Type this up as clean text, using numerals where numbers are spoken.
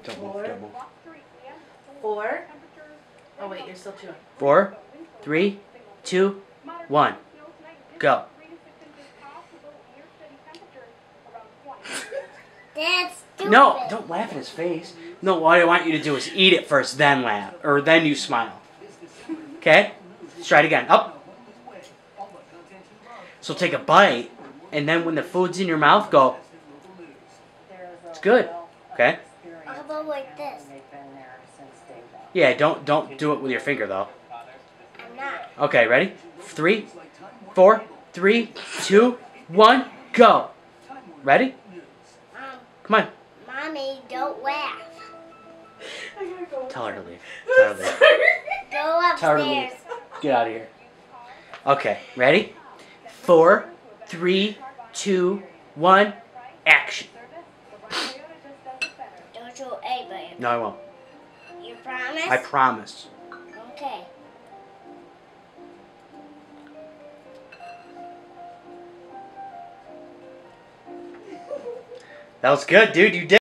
Don't move, don't move. 4. Oh wait, you're still chewing. 4, 3, 2, 1. Go. That's stupid. No, don't laugh in his face. No, what I want you to do is eat it first, then laugh. Or then you smile. Okay? Let's try it again. Up. So take a bite, and then when the food's in your mouth, go. It's good. Okay? How about like this? Yeah, don't do it with your finger, though. I'm not. Okay, ready? 3, 4, 3, 2, 1, go. Ready? Come on. Mommy, don't laugh. Tell her to leave. Tell her to leave. Go Tell her to leave. upstairs. Get out of here. Okay, ready? 4, 3, 2, 1, action. Don't show anybody. No, I won't. You promise? I promise. Okay. That was good, dude. You did.